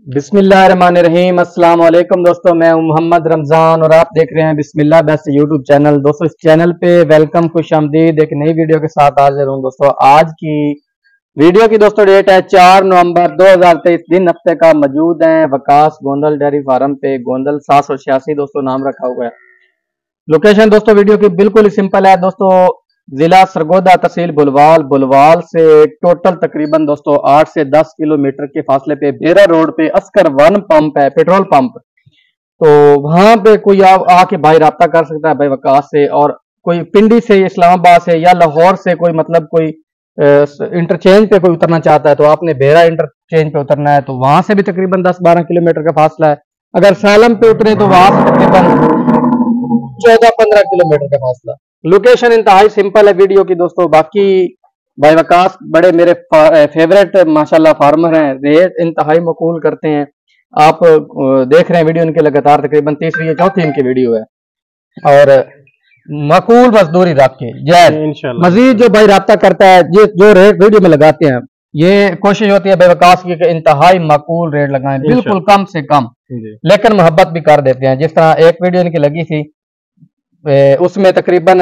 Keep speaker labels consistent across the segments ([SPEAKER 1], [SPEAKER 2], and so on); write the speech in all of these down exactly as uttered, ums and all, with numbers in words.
[SPEAKER 1] बिस्मिल्लाहिर्रहमानिर्रहीम। अस्सलाम वालेकुम दोस्तों, मैं हूं मोहम्मद रमजान और आप देख रहे हैं बिस्मिल्लाह बेस्ट यूट्यूब चैनल। दोस्तों इस चैनल पे वेलकम, खुशामदीद। एक नई वीडियो के साथ हाजिर हूं दोस्तों। आज की वीडियो की दोस्तों डेट है चार नवंबर दो हजार तेईस, दिन हफ्ते का। मौजूद है वकास गोंदल डेयरी फार्म पे, गोंदल सात सौ छियासी दोस्तों नाम रखा हुआ है। लोकेशन दोस्तों वीडियो की बिल्कुल सिंपल है दोस्तों, जिला सरगोदा, तहसील बुलवाल। बुलवाल से टोटल तकरीबन दोस्तों आठ से दस किलोमीटर के फासले पे बेरा रोड पे अस्कर वन पंप है, पेट्रोल पंप। तो वहां पे कोई आप आके भाई राब्ता कर सकता है भाई वकास से। और कोई पिंडी से, इस्लामाबाद से या लाहौर से कोई मतलब कोई इंटरचेंज पे कोई उतरना चाहता है तो आपने बेरा इंटरचेंज पे उतरना है, तो वहां से भी तकरीबन दस बारह किलोमीटर का फासला है। अगर सालम पे उतरे तो वहां से तकरीबन चौदह पंद्रह किलोमीटर का फासला। लोकेशन इंतहाई सिंपल है वीडियो की दोस्तों। बाकी भाई वकास बड़े मेरे फेवरेट माशाल्लाह फार्मर हैं, रेट इंतहाई मकबूल करते हैं। आप देख रहे हैं वीडियो इनके लगातार तकरीबन तीसरी या चौथी इनकी वीडियो है और मकबूल मजदूरी रखे जैद। मजीद जो भाई राब्ता करता है, ये जो रेट वीडियो में लगाते हैं, ये कोशिश होती है भाई वकास की इंतहाई मकबूल रेट लगाएं, बिल्कुल कम से कम, लेकिन मोहब्बत भी कर देते हैं। जिस तरह एक वीडियो इनकी लगी थी उसमें तकरीबन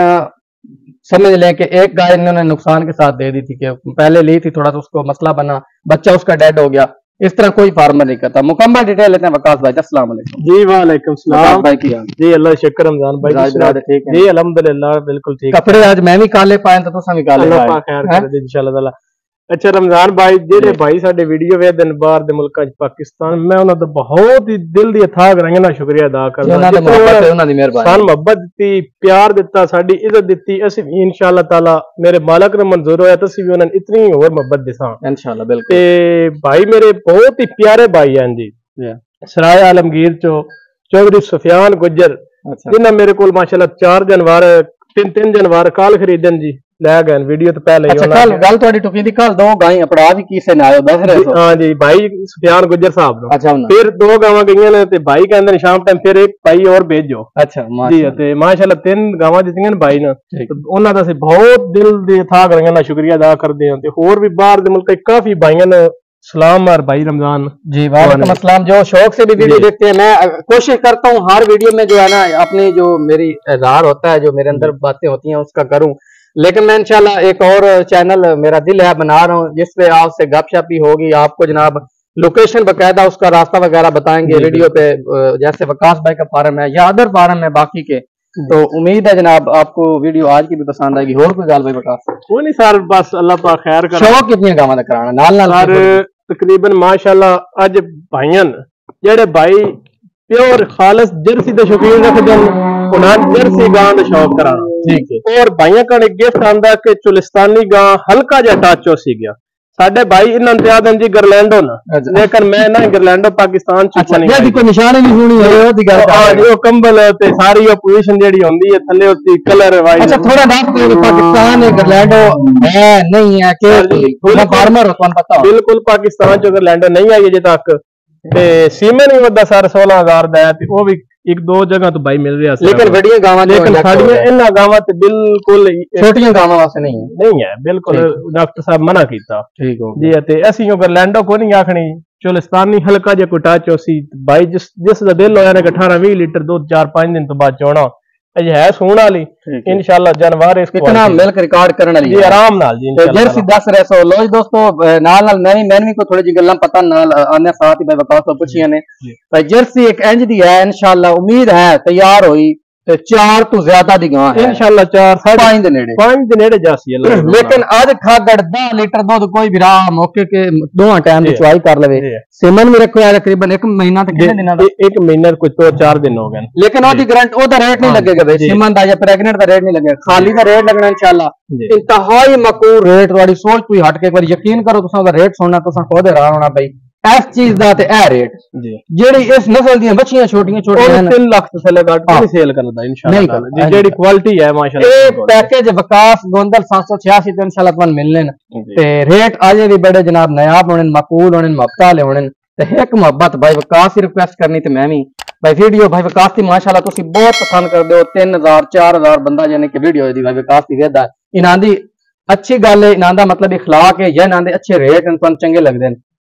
[SPEAKER 1] समझ लें कि एक गाय इन्होंने नुकसान के साथ दे दी थी कि पहले ली थी, थोड़ा सा उसको मसला बना, बच्चा उसका डेड हो गया। इस तरह कोई फार्मर नहीं करता। मुकम्मल डिटेल लेते हैं वकास भाई। अस्सलाम वालेकुम जी। वालेकुम सलाम भाई की जी। अल्लाह शुक्र रमजान भाई ठीक है जी, अल्हम्दुलिल्लाह बिल्कुल ठीक। कपड़े आज मैं भी काले पाए तो तुम भी काले पाए इंशाल्लाह। अच्छा रमजान भाई, जेडे भाई साडे वीडियो वेखदे ने बाहर दे मुल्कां च, पाकिस्तान, मैं उन्हां दा बहुत ही दिल दी अथाह गराइयां दा शुक्रिया अदा करदा। उन्हां दी मेहरबानी, सान मोहब्बत दित्ती, प्यार दित्ता, साडी इज्जत दित्ती। असीं भी इंशाल्लाह ताला मेरे मालक ने मंजूर होया तो असीं भी उन्हां नूं इतनी होर मोहब्बत दिसां इंशाल्लाह बिल्कुल। ते भाई मेरे बहुत ही प्यारे भाई हैं जी, सराय आलमगीर चो चौधरी सुफियान गुज्जर, जिन्हां मेरे कोल माशाल्लाह चार जानवर, तीन तीन जानवर काल खरीदन जी ले गए वीडियो तो पहले। अच्छा, कल गल तोड़ी टुकी थी, कल दो गाय अपड़ा भी किसे ने आयो दस रहे। हां जी, भाई सुफियान गुज्जर साहब नो। अच्छा, फिर दो गावां गईयां ने ते भाई कहंदे ने शाम टाइम फिर एक भाई और भेजो। अच्छा जी, ते माशाल्लाह तीन गावां दित्तियां ने भाई ने, तो उन्हां दा असीं बहुत दिल दी था गराइयां दा शुक्रिया अदा करदे हां। ते होर भी बाहर दे मुल्क काफी भाइयां ने सलाम और भाई रमजान जी। वालेकुम अस्सलाम। जो शौक से भी वीडियो देखते हैं, मैं कोशिश करता हूँ हर वीडियो में जो है ना अपनी जो मेरी इज़हार होता है, जो मेरे अंदर बातें होती हैं उसका करूँ। लेकिन मैं इंशाल्लाह एक और चैनल मेरा दिल है बना रहा हूँ जिसपे आपसे गपशप भी होगी, आपको जनाब लोकेशन बकायदा उसका रास्ता वगैरह बताएंगे वीडियो पे, जैसे वकास भाई का फार्म है या अदर फार्म है बाकी के। तो उम्मीद है जनाब आपको वीडियो आज की भी पसंद आएगी। और कोई गाल भाई वकास? कोई नहीं सर, बस अल्लाह पाक खैर करे। शौक कितनी गावां दा कराना नाल नाल सर? तकरीबन माशाल्लाह अज भाइयां जेड़े भाई प्योर खालस जर्सी दे शौकीन रखदे उन्हां जर्सी गां दा शौक कराना, ठीक है। और भाइयां का गिफ्ट आंदा कि चुलिस्तानी गां हल्का जा टच हो सी गया। साडे भाई इन्हां ते आदन जी गरलैंडो ना, लेकिन मैं ना गरलैंडो पाकिस्तान च अच्छा नहीं दी कोई निशानी नहीं सुनी है ओदी गल। हां जी, ओ कंबल ते सारी ओ पोजीशन जेडी होंदी है थल्ले उती कलर वाइज। अच्छा, थोड़ा बात करो, पाकिस्तान है गरलैंडो है नहीं है के पूरा फार्मर हो तुम पता? बिल्कुल पाकिस्तान च गरलैंडो नहीं आई अजे तक। ते सीमेन भी वदा सर सोलह हजार दा है, ते ओ भी एक दो जगह तो भाई मिल रहा है, लेकिन बड़ियां गावां लेकिन साडियां इन्हां गावां ते बिल्कुल छोटियां गावां वास्ते नहीं है नहीं है बिल्कुल। डॉक्टर साहब मना कीता, ठीक हो जी। ते असीं गरलैंडो को नहीं आखनी, चुलिस्तानी हल्का जा कोई टच होसी भाई, जिस जिस दा दिल होया ने अठारह बीस लीटर दूध चार पांच दिन तो बाद चोना अजे है सूण वाली इंशाल्लाह जानवर इसको कितना मिल्क रिकॉर्ड करने वाली जी आराम नाल जी इंशाल्लाह। जर्सी दस रहे सो लो दोस्तों नाल नाल मैं मैंने को थोड़ी जी गल्लां पता नाल आने साथ ही भाई वकास तो पूछियां ने भाई। जर्सी एक इंज दी है इंशाल्लाह, उम्मीद है तैयार होई ते चार तो ज्यादा दी गां है इंशाल्लाह, चार साढ़े पांच दे नेड़े पांच दे नेड़े जासी अल्लाह। लेकिन आज खागड़ दस लीटर दूध कोई भी राह मौके के दोहां टाइम दी चुआई कर लवे। सीमन में रखो है तकरीबन एक महीना तक कितने दिना दा? एक महीना कुछ तो चार दिन हो गए, लेकिन ओदी गारंटी ओदा रेट नहीं लगेगा भाई। सीमन दा या प्रेग्नेंट दा रेट नहीं लगेगा, खाली दा रेट लगना इंशाल्लाह। इंतहाई मकबूल रेट, तुम्हारी सोच कोई हट के एक बार यकीन करो, तुसां दा रेट सुनना तुसां खुद हैरान होना भाई। इस चीज दा ते ए रेट जी जेड़ी इस नस्ल दी बच्चियां छोटियां छोटियां हैं तीन लाख से थल्ले घट नहीं सेल करदा इंशाल्लाह जी। जेड़ी क्वालिटी है माशाल्लाह, ए पैकेज वकास गोंदल सात सौ छियासी ते इंशाल्लाह तुहानू मिलने न। ते रेट अजे भी बड़े जनाब नायाब होने, मकबूल होने, मोहब्बत वाले होने। ते एक मोहब्बत भाई वकास की रिक्वेस्ट करनी ते मैं भी भाई वीडियो भाई वकास की माशाल्लाह तुसी बहुत पसंद करदे हो। तीन हजार चार हजार बंदा यानी कि वीडियो दी भाई वकास की वेदा इनां दी अच्छी गल है, इनां दा मतलब इखलाक है या इनां दे अच्छे रेट तुहानू चंगे लगदे न।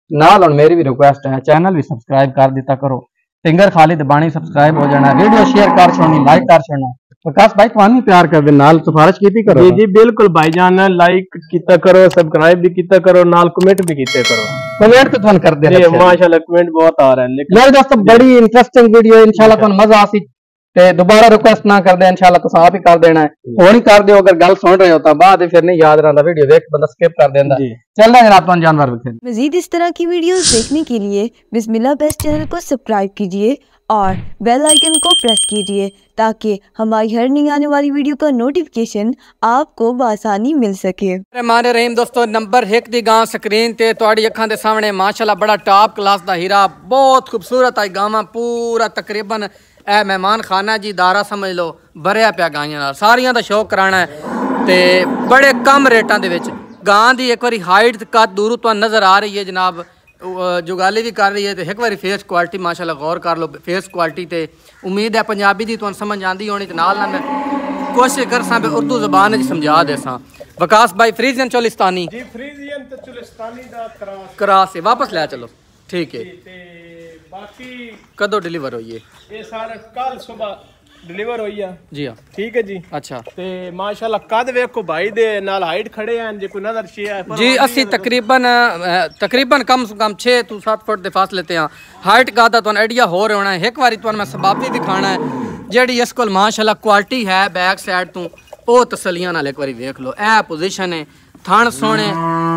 [SPEAKER 1] नाल और मेरी भी रिक्वेस्ट है चैनल भी सब्सक्राइब कर दिता करो। सिंगर खालिद बाणी सब्सक्राइब हो जाना, वीडियो शेयर कर छोड़नी, लाइक कर छोड़ना। प्रकाश भाई तुहानू प्यार कर दे नाल सिफारिश कीती करो।
[SPEAKER 2] जी जी बिल्कुल भाईजान, लाइक कीता करो, सब्सक्राइब भी कीता करो, नाल कमेंट भी कीते करो।
[SPEAKER 1] कमेंट तो तुहानू कर दे
[SPEAKER 2] जी माशाल्लाह कमेंट बहुत आ रहे हैं।
[SPEAKER 1] लेकिन दोस्तों बड़ी इंटरेस्टिंग वीडियो, इंशाल्लाह तुहानू मजा आसी ते दोबारा रिक्वेस्ट ना कर दे, इंशाल्लाह तुम आप ही कर देना है। हुण ही कर दियो, अगर गल सुन रहे हो तो बाद फिर नहीं याद रहंदा, वीडियो देख बंदा स्किप कर देंदा। चल रहा जनाब तुहानू जानवर दिखे।
[SPEAKER 3] मजीद इस तरह की वीडियोस देखने के लिए बिस्मिल्लाह बेस्ट चैनल को सब्सक्राइब कीजिए और बेल आइकन को प्रेस कीजिए ताकि हमारी हर नई आने वाली वीडियो का नोटिफिकेशन आपको बआसानी मिल सके।
[SPEAKER 1] रहमान रहीम दोस्तों, नंबर एक दी गां स्क्रीन ते तुहाडी अखां दे सामने माशाल्लाह बड़ा टॉप क्लास दा हीरा, बहुत खूबसूरत आई गावां, पूरा तकरीबन ए मेहमान खाना जी दारा समझ लो, भरिया पिया गाइयां नाल, सारियां दा शौक कराना है ते बड़े कम रेटां दे विच। गां दी एक बारी हाइट कद दूरों तुहानू नज़र आ रही है जनाब, जुगाली भी कर रही है, तो एक बार फेस क्वालिटी माशाल्लाह गौर कर लो, फेस क्वालिटी ते उम्मीद है पंजाबी दी तुहानू समझ आंदी होनी, ते नाल नाल मैं कोशिश करसां भी उर्दू ज़बान च समझा देसां। वकास भाई फ्रीजियन चोलिस्तानी
[SPEAKER 2] जी फ्रीजियन ते चोलिस्तानी दा क्रॉस
[SPEAKER 1] क्रॉस है, वापस ले चलो ठीक है।
[SPEAKER 2] ते बाकी
[SPEAKER 1] कदों डिलीवर होई है?
[SPEAKER 2] ये सारा कल सुबह डिलीवर होई है
[SPEAKER 1] जी हाँ
[SPEAKER 2] ठीक है जी।
[SPEAKER 1] अच्छा
[SPEAKER 2] ते माशाल्लाह कद वेखो भाई दे नाल हाइट खड़े हैं, जे कोई नजर छे है
[SPEAKER 1] जी अस्सी तकरीबन तकरीबन कम से कम छे तो सात फुट के फासले ते हाँ। हाइट का तो आइडिया हो रहा होना है। एक बार तुहानू मैं सबब भी दिखाना है जेड़ी इस कोल माशाल्लाह क्वालिटी है बैक साइड तो वो तसलियां नाल एक बार देख लो। ए पोजीशन है, थण सोने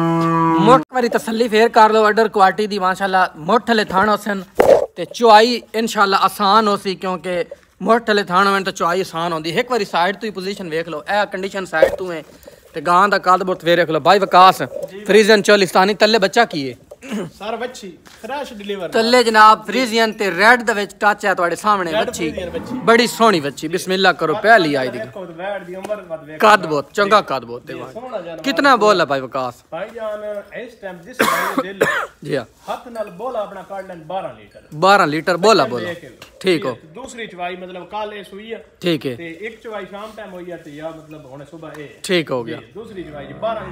[SPEAKER 1] मुठ बारी तसली फेर कर लो, अडर क्वालिटी दी माशाल्लाह मुठ ले थण होसन ते चुआई इंशाल्लाह आसान हो सी, क्योंकि मुठ ले थान होवे तो चुआई आसान होंदी। एक बारी साइड तो ही पोजीशन देख लो, ए कंडीशन साइड तो है ते गां दा कद बहुत वेख लो। भाई वकास फ्रीजियन चोलिस्तानी तल्ले बच्चा की है
[SPEAKER 2] सारा बच्ची फ्रेश डिलीवर
[SPEAKER 1] तल्ले जनाब फ्रीजियन ते रेड दे विच टच है तुहाडे सामने बच्ची, बड़ी सोहनी बच्ची, बिस्मिल्लाह करो पहली आई दी कद बहुत चंगा कद बहुत। कितना बोल है भाई वकास?
[SPEAKER 2] भाई जान इस टाइम जिस भाई दिल
[SPEAKER 1] जी हां
[SPEAKER 2] हाथ नाल बोला अपना काट लेन बारह लीटर
[SPEAKER 1] बारह लीटर बोला बोला ठीक हो।
[SPEAKER 2] दूसरी चवाई मतलब कल ए सुई है
[SPEAKER 1] ठीक है,
[SPEAKER 2] ते एक चवाई शाम टाइम होई है ते या मतलब हुन सुबह ए
[SPEAKER 1] ठीक हो गया।
[SPEAKER 2] दूसरी चवाई जी बारह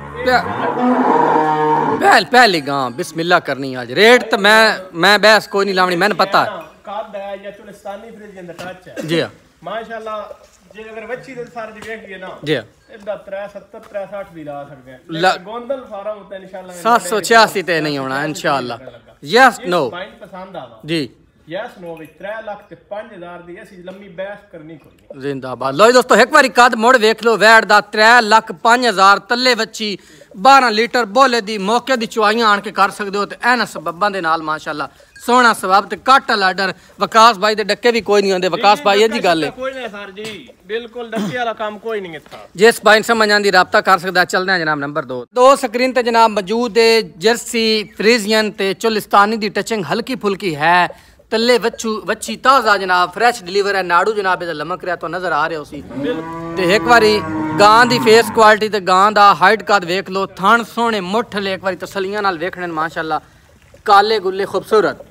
[SPEAKER 1] पहल पहली गां बिस्मिल्लाह करनी आज। रेट तो मैं मैं बहस कोई नहीं लावनी, मैंने पता है
[SPEAKER 2] काद है या चोलिस्तानी फ्रीजियन दा टच है
[SPEAKER 1] जी हां
[SPEAKER 2] माशाल्लाह। जे अगर बच्ची दे सारे दी देखिए ना
[SPEAKER 1] जी हां
[SPEAKER 2] इदा तीन सौ सत्तर तीन सौ साठ भी ला सकते हैं, गोंदल फार्म होता है इंशाल्लाह
[SPEAKER 1] सात सौ छियासी ते नहीं होना इंशाल्लाह। यस नो
[SPEAKER 2] पसंद आवा
[SPEAKER 1] जी
[SPEAKER 2] यस नो विच तीन लाख ते पाँच हज़ार दी ऐसी लंबी बहस करनी कोई
[SPEAKER 1] जिंदाबाद। लो दोस्तों एक बारी कद मुड़ वेख लो, वैट दा तीन लाख पाँच हज़ार तल्ले बच्ची बारह लीटर बोले दी मौके दी चुआइयां आन के कर सकते हो। ते एना सबबां दे नाल माशाल्लाह सोहना सबब ते घट लाडर। वकास भाई दे डक्के भी कोई नहीं होंदे। वकास भाई जी गल है
[SPEAKER 2] कोई नहीं सर जी, बिल्कुल डक्के वाला काम कोई नहीं था।
[SPEAKER 1] जिस भाई समझ आंदी राब्ता कर सकदा। चलदे हैं जनाब नंबर दो दो स्क्रीन ते जनाब मौजूद है जर्सी फ्रीजियन ते चोलिस्तानी दी टचिंग हल्की फुल्की है, तल्ले वच्छू वच्छी ताज़ा जनाब फ्रेश डिलीवर है। नाड़ू जनाब इधर लमक रहा तो नजर आ रहे हो सी ते एक बारी गां दी फेस क्वालिटी ते गां दा हाइट कद वेख लो, थण सोहने मुठ ले एक बारी तसलियां नाल वेखने माशाल्लाह, काले गुल्ले खूबसूरत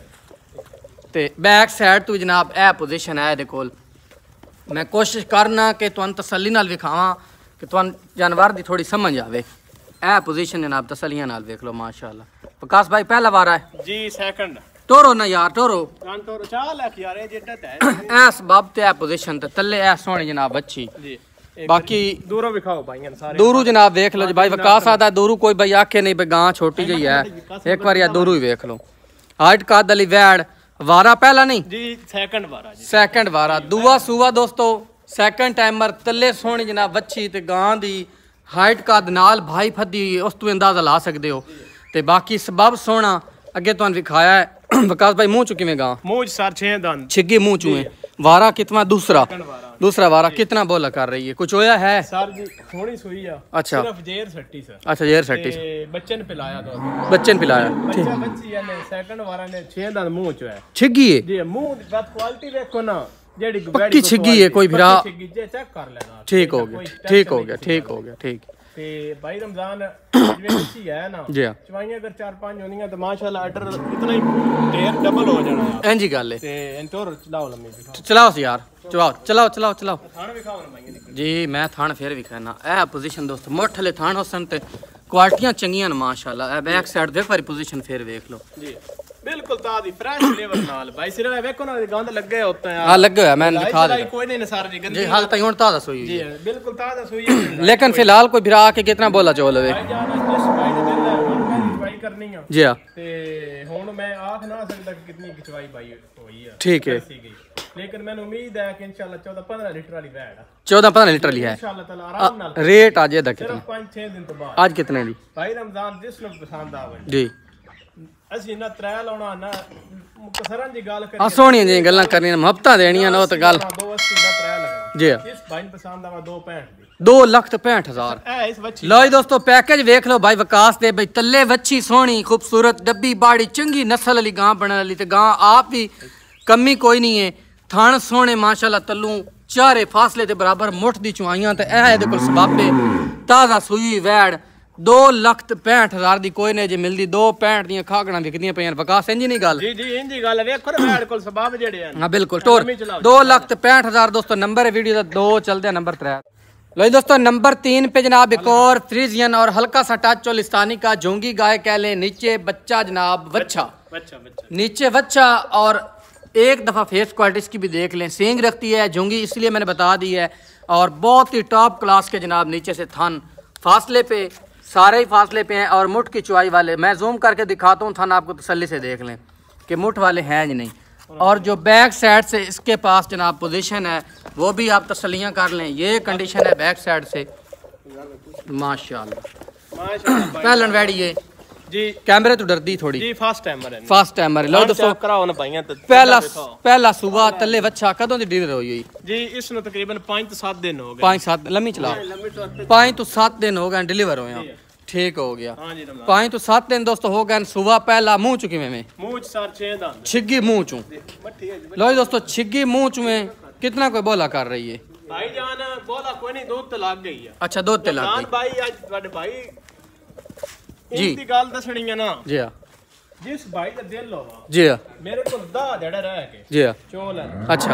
[SPEAKER 1] ते बैक साइड तो जनाब ए पोजीशन है। दे कोल मैं कोशिश करना कि तुहानू तसल्ली नाल विखावां कि तुहानू जानवर दी थोड़ी समझ आवे। ए पोजीशन जनाब तसलियां नाल वेख लो माशाल्लाह। प्रकाश भाई पहला वारा है
[SPEAKER 2] जी सेकंड
[SPEAKER 1] टोरो ना यार टोरो
[SPEAKER 2] कान टोरो चाल है यार, ये जेटा है
[SPEAKER 1] ऐस बाब ते पोजीशन ते तल्ले ऐ सोहनी जनाब अच्छी।
[SPEAKER 2] जी
[SPEAKER 1] बाकी
[SPEAKER 2] दूरों विखाओ भाई सारे
[SPEAKER 1] दूरू जनाब देख लो जी भाई वकास आता दूरू कोई भाई आखे नहीं भाई गां छोटी जी है, एक बार यार दूरू ही देख लो। हाइट का दली वैड वारा पहला नहीं
[SPEAKER 2] जी सेकंड वारा जी
[SPEAKER 1] सेकंड वारा दुआ सुवा दोस्तों सेकंड टाइमर तल्ले सोहनी जनाब अच्छी ते गां दी हाइट का नाल भाई फदी उस तू अंदाजा ला सकते हो। ते बाकी सबब सोहना अगे तुहानू विखाया है। वकास भाई मुंह चुकी में गां
[SPEAKER 2] मुंह सर छह दंद
[SPEAKER 1] छिग्गी मुंह चुए वारा कितना दूसरा दूसरा वारा कितना बोला कर रही है कुछ होया है
[SPEAKER 2] सर जी थोड़ी सुई है।
[SPEAKER 1] अच्छा
[SPEAKER 2] सिर्फ जेर सट्टी सर
[SPEAKER 1] अच्छा जेर सट्टी
[SPEAKER 2] बच्चे ने पिलाया तो
[SPEAKER 1] बच्चे ने पिलाया
[SPEAKER 2] बच्चा बच्ची है ने सेकंड वारा ने छह दंद मुंह चो है
[SPEAKER 1] छिग्गी है
[SPEAKER 2] जी मुंह दी बात क्वालिटी देखो ना जेडी
[SPEAKER 1] पक्की छिग्गी है कोई फिरा
[SPEAKER 2] छिग्गी जे चेक कर लेना
[SPEAKER 1] ठीक हो गया ठीक हो गया ठीक हो गया ठीक
[SPEAKER 2] ते भाई रमजान जिवें बच्ची है ना
[SPEAKER 1] जी हां
[SPEAKER 2] चवाइयां अगर चार पांच होनियां तो माशाल्लाह अटर इतना ही ढेर डबल हो जाना है।
[SPEAKER 1] इंजी गल है
[SPEAKER 2] ते इंतोर चलाओ लम्मी
[SPEAKER 1] चलाओ यार चलाओ चलाओ चलाओ चलाओ जी। मैं थान फिर भी कहना ए पोजीशन दोस्तों मुठ वाले थान होसन ते क्वालिटियां चंगियां न माशाल्लाह। ए बैक साइड देख वाली पोजीशन फिर देख लो जी, बिल्कुल ताजी फ्रेश लेवल नाल भाई। सिर्फ वेखो ना गंद लगे होते हैं। हां लगे हुआ मैं दिखा दे कोई नहीं नसार जी गंदी जी हाल तक हुन ताजा सोई जी बिल्कुल ताजा सोई है। लेकिन फिलहाल कोई भिरा के कितना बोला चोल वे भाई जान इस भाई ने दिल है खिचवाई करनी है जी हां ते हुन मैं आख ना सकदा कि कितनी खिचवाई भाई हुई है ठीक है। लेकिन मैंने उम्मीद है कि इंशाल्लाह चौदह पंद्रह लीटर वाली वैड है। चौदह पंद्रह लीटर वाली है इंशाल्लाह ताला आराम नाल। रेट आज ये कितना सिर्फ पाँच छह दिन तो बाद आज कितने दी भाई रमजान जिस लोग पसंद आवे जी ਅਸੀਂ ਨਾ ਤਰੇ ਲਾਉਣਾ ਨਾ ਮੁਕਸਰਾਂ ਦੀ ਗੱਲ ਕਰੀ। ਆ ਸੋਹਣੀਆਂ ਜੀ ਗੱਲਾਂ ਕਰਨੀਆਂ ਮੁਹੱਬਤਾਂ ਦੇਣੀਆਂ ਨਾ ਉਹ ਤਾਂ ਗੱਲ ਦੋ ਅੱਸੀ ਦਾ ਤਰੇ ਲੱਗਣਾ ਜੀ। ਇਸ ਭਾਈ ਨੂੰ ਪਸੰਦ ਆਵਾ ਦੋ ਪੈਂਹਠ ਦੀ दो लख तो पैंठ हजार। लो जी दोस्तों पैकेज वेख लो भाई विकास दे भाई तले वच्छी सोहनी खूबसूरत डब्बी बाड़ी चंगी नस्ल वाली गां बनने वाली ते गां आप भी कमी कोई नहीं है। थान सोहने माशाल्लाह तल्लू चारे फासले ते बराबर मुठ दी चुआइयां ते ए दे कोल सबाबे ताजा सूई वैड़ दो लख ते पैंठ हजार दी कोई नहीं जे मिलदी। दो पैंठ दियां खागणा विकदियां पईयां विकास इंज नहीं गल जी जी इंज गल वेखो ना वैड़ कोल सबाब जेड़े हैं। हां बिल्कुल टोर दो लख ते पैंठ हजार दोस्तों नंबर है वीडियो दा दो चलदे नंबर त्रै। लो दोस्तों नंबर तीन पे जनाब एक और फ्रीजियन और हल्का सा टच चोलिस्तानी का झोंगी गाय कह लें। नीचे बच्चा जनाब वच्छा नीचे वच्छा और एक दफ़ा फेस क्वालिटी इसकी भी देख लें। सींग रखती है झोंगी इसलिए मैंने बता दी है और बहुत ही टॉप क्लास के जनाब नीचे से थन फासले पे सारे ही फासले पे हैं और मुठ की चुआई वाले। मैं जूम करके दिखाता हूँ थन आपको तसल्ली से देख लें कि मुठ वाले हैं या नहीं। और जो बैक साइड से इसके पास जनाब पोजीशन है वो भी आप तसल्लियाँ कर लें। ये कंडीशन है बैक साइड से माशाल्लाह माशाल्लाह। पहलन वैडी ये जी कैमरे तो डरदी थोड़ी जी फास्ट टाइमर है फास्ट टाइमर है। लो दोस्तों कराओ ना भाईया तो पहला पहला सुबह तल्ले बच्चा कदों दी डिलीवर हुई हुई जी इस नु तकरीबन पाँच तो सात दिन हो गए। पाँच सात लम्मी चला पाँच तो सात दिन हो गए डिलीवर होए ठीक हो गया। पाँच तो सात दिन दोस्तों हो गए सुबह पहला मुंह चुकी में मुंह सर छह दांत छिग्गी मुंह चू। लो दोस्तों छिग्गी मुंह चू में कितना कोई बोला कर रही है भाई जान बोला कोई नहीं दूध तो लग गई है। अच्छा दूध तो लग गई भाई आज ਤੁਹਾਡੇ भाई जी इनकी गल दसणी है ना जी हां जिस भाई का दिल होवा जी हां मेरे को दस जड़ा रह के जी हां चोल है। अच्छा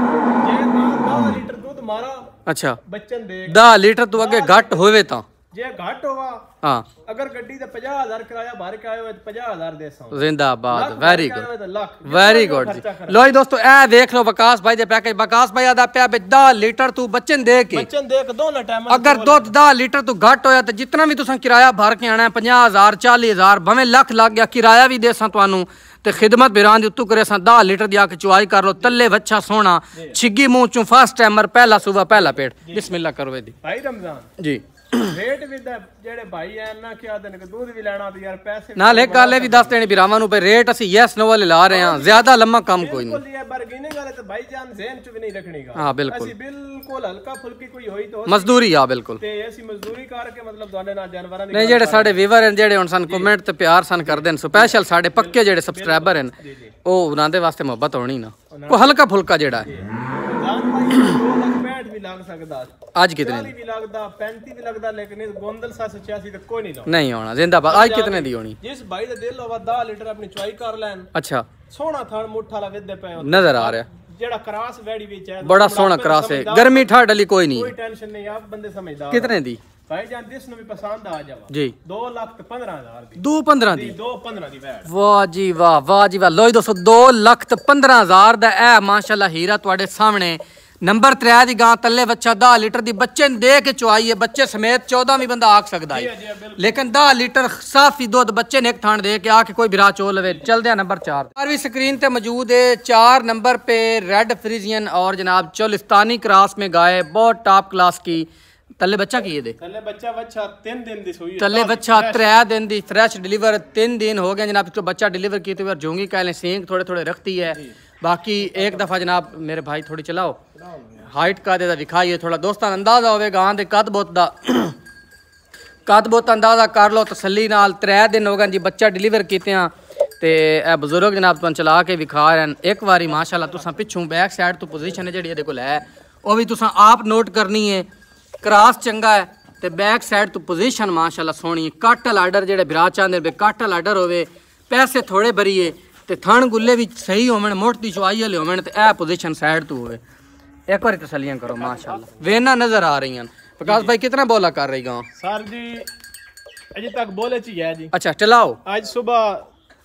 [SPEAKER 1] जे दस लीटर दूध मारा अच्छा बच्चन दे दस लीटर तू आगे घट होवे ता जे घट होवा हां अगर गड्डी ते पचास हजार किराया भर के आयो तो पचास हजार दे सौ जिंदाबाद वेरी गुड वेरी गुड जी। लो जी दोस्तों ए देख लो विकास भाई दे पैकेज विकास भाई आदा पे दस लीटर तू बच्चन दे के बच्चन दे के दोनों टाइम अगर दूध दस लीटर तू घट होया तो जितना भी तुसा किराया भर के आना है पचास हजार चालीस हजार भवें लख लग गया किराया भी देसा तुहानू ते खिदमत बिरान दी उत्तू करे दस लीटर दी आके चुआई कर लो तल्ले वच्छा सोना छिग्गी मुंह चू फर्स्ट टाइमर पहला सुबह पहला पेट बिस्मिल्लाह करो दी भाई रमजान जी रेट भी जेड़े भाई है ना क्या दिन के दूध भी लेना तो यार पैसे नाल एक गल भी दस देनी बिरावां नु पे रेट ਅਸੀਂ यस नो वाले ला रहे हैं ज्यादा लम्मा कम कोई नहीं बिल्कुल ये बरगीने वाले तो भाई जान ज़हन च भी नहीं रखनी का हां बिल्कुल ਅਸੀਂ बिल्कुल हल्का फुल्की कोई होई तो मजदूरी आ बिल्कुल ਤੇ ਅਸੀਂ ਮਜ਼ਦੂਰੀ ਕਰਕੇ ਮਤਲਬ ਤੁਹਾਡੇ ਨਾਲ ਜਾਨਵਰਾਂ ਦੀ ਨਹੀਂ ਜਿਹੜੇ ਸਾਡੇ ਵੀਵਰ ਹਨ ਜਿਹੜੇ ਹੁਣ ਸਾਨੂੰ ਕਮੈਂਟ ਤੇ ਪਿਆਰ ਸਨ ਕਰਦੇ ਨੇ ਸਪੈਸ਼ਲ ਸਾਡੇ ਪੱਕੇ ਜਿਹੜੇ ਸਬਸਕ੍ਰਾਈਬਰ ਹਨ ਉਹ ਉਹਨਾਂ ਦੇ ਵਾਸਤੇ ਮੁਹੱਬਤ ਹੋਣੀ ਨਾ ਕੋ ਹਲਕਾ ਫੁਲਕਾ ਜਿਹੜਾ ਹੈ ਜਾਨ ਭਾਈ भी लग सकदा आज कितने चालीस भी लगदा पैंतीस भी लगदा लेकिन इस गोंदल सात सौ छियासी तक कोई नहीं लो नहीं होना जिंदाबाद आज कितने दी होनी जिस भाई दा दिल होवा दस लीटर अपनी चुआई कर लेन अच्छा सोना थान मुठा ला विदे पे नजर आ रहा जेड़ा क्रॉस वैडी विच है बड़ा सोना क्रॉस है गर्मी ठाड वाली कोई नहीं कोई टेंशन नहीं आप बंदे समझदार कितने दी भाई जान जिस नु भी पसंद आ जावा जी दो लाख ते पंद्रह हजार दी दो पंद्रह दी दो पंद्रह दी वैड वाह जी वाह वाह जी वाह लो दोस्तों दो लाख ते पंद्रह हजार दा ए माशाल्लाह हीरा ਤੁਹਾਡੇ सामने नंबर त्रै दी गां तले बच्चा दस लीटर दी बच्चे दे के चुआई है बच्चे समेत चौदह भी बंदा आख सकता है लेकिन दस लीटर साफी दूध बच्चे ने एक थान दे के आके कोई बिरा चो लवे। चलदे नंबर चार बारहवीं स्क्रीन पे मौजूद है चार नंबर पे रेड फ्रीजियन और जनाब चोलिस्तानी क्रॉस में गाय बहुत टॉप क्लास की तले बच्चा की दे तले बच्चा बच्चा तीन दिन दी सोई तले बच्चा त्रै दिन दी फ्रेश डिलीवर तीन दिन हो गए जनाब तो बच्चा डिलीवर की तो झोंगी कह लें सींग थोड़े थोड़े रखती है बाकी एक दफ़ा जनाब मेरे भाई थोड़ी चलाओ हाइट का दे दिखाइए थोड़ा दोस्तान अंदाजा होगा आं दे कद बोत दा कद बोत अंदाजा कर लो तसल्ली नाल त्रै दिन हो गए जी बच्चा डिलीवर कीते ते ए बजुर्ग जनाब तुहानू चला के विखा रहे हैं एक बारी माशाल्लाह तुसां पिछों बैक साइड तो पोजीशन है जिहड़ी इहदे कोल है वो भी तुसां आप नोट करनी है क्रॉस चंगा है ते बैक साइड तो पोजीशन माशाल्लाह सोहनी कट लाडर जिहड़े बिरा चाहंदे बे कट लाडर होवे पैसे थोड़े भरीए ते थण गुल्ले भी सही होवन मोट दी चुआई वाले होवन ते ए पोजीशन साइड तो होवे एक बार तसलियां करो माशाल्लाह वेना नजर आ रही हैं। विकास भाई कितना बोला कर रही गांव
[SPEAKER 2] सर जी अभी तक बोले चाहिए है जी।
[SPEAKER 1] अच्छा चलाओ
[SPEAKER 2] आज सुबह